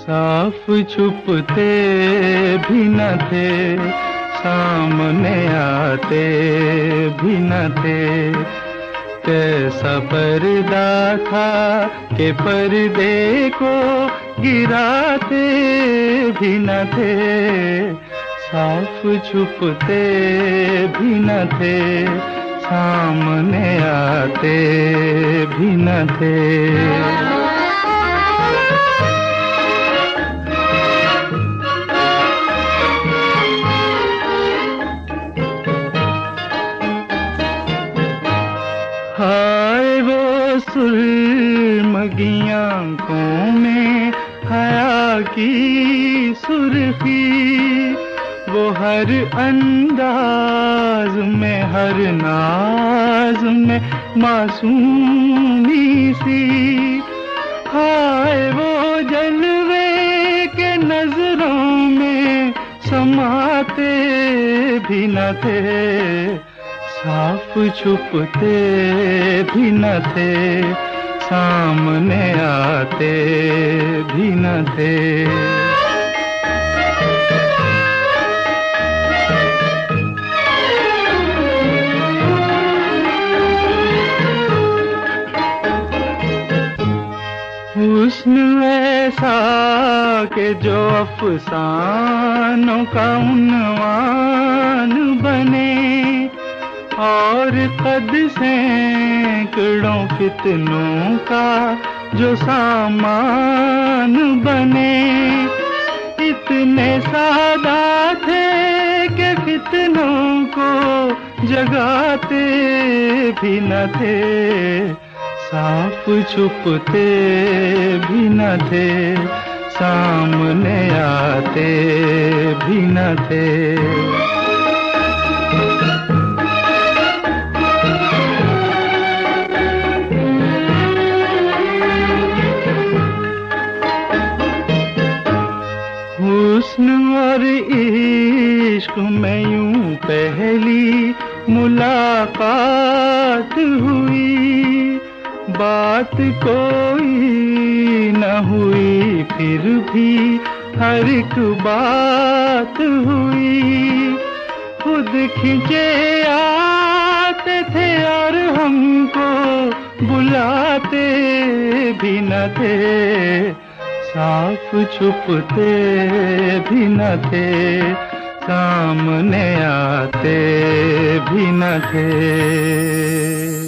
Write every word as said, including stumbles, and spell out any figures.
साफ छुपते भी न थे, सामने आते भी न थे। कैसा पर्दा था कि पर्दे को गिराते भी न थे, साफ छुपते भी न थे, सामने आते भी न थे। हाय वो सुरमगी आँखों में हया की सुर्खी, वो हर अंदाज में हर नाज में मासूमी सी। हाय वो जलवे के नजरों में समाते भी न थे, साफ छुपते भी न थे, सामने आते भी न थे। हुस्न ऐसा के जो अफसानों का उन्वान बने, और कद सैकड़ों फितनों का जो सामान बने। इतने सादा थे कि फितनों को जगाते भी न थे, साफ छुपते भी न थे, सामने आते भी न थे। हुस्न और इश्क में यूं पहली मुलाकात हुई, बात कोई न हुई फिर भी हर एक बात हुई। खुद खिंचे आते थे और हमको बुलाते भी न थे, साफ छुपते भी न थे, सामने आते भी न थे।